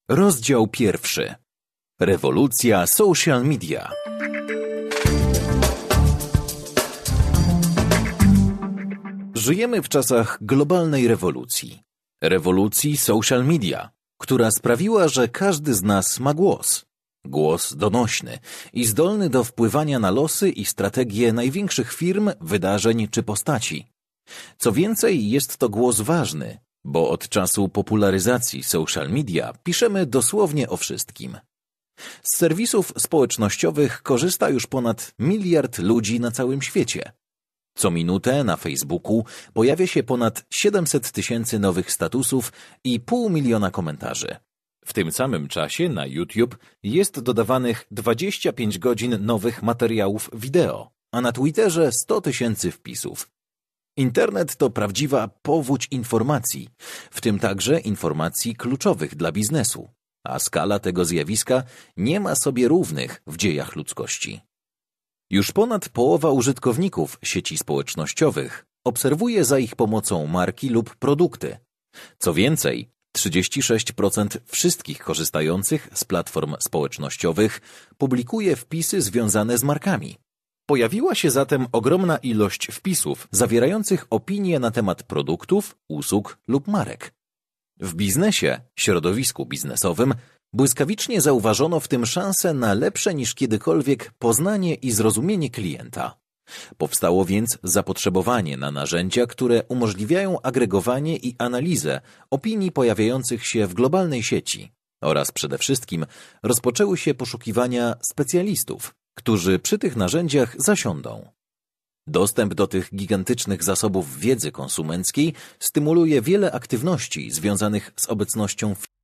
Rozdział 1. Rewolucja social media. Żyjemy w czasach globalnej rewolucji. Rewolucji social media, która sprawiła, że każdy z nas ma głos. Głos donośny i zdolny do wpływania na losy i strategie największych firm, wydarzeń czy postaci. Co więcej, jest to głos ważny, bo od czasu popularyzacji social media piszemy dosłownie o wszystkim. Z serwisów społecznościowych korzysta już ponad 1 miliard ludzi na całym świecie. Co minutę na Facebooku pojawia się ponad 700 tysięcy nowych statusów i 500 000 komentarzy. W tym samym czasie na YouTube jest dodawanych 25 godzin nowych materiałów wideo, a na Twitterze 100 tysięcy wpisów. Internet to prawdziwa powódź informacji, w tym także informacji kluczowych dla biznesu, a skala tego zjawiska nie ma sobie równych w dziejach ludzkości. Już ponad połowa użytkowników sieci społecznościowych obserwuje za ich pomocą marki lub produkty. Co więcej, 36% wszystkich korzystających z platform społecznościowych publikuje wpisy związane z markami. Pojawiła się zatem ogromna ilość wpisów zawierających opinie na temat produktów, usług lub marek. W biznesie, środowisku biznesowym, błyskawicznie zauważono w tym szansę na lepsze niż kiedykolwiek poznanie i zrozumienie klienta. Powstało więc zapotrzebowanie na narzędzia, które umożliwiają agregowanie i analizę opinii pojawiających się w globalnej sieci oraz przede wszystkim rozpoczęły się poszukiwania specjalistów, którzy przy tych narzędziach zasiądą. Dostęp do tych gigantycznych zasobów wiedzy konsumenckiej stymuluje wiele aktywności związanych z obecnością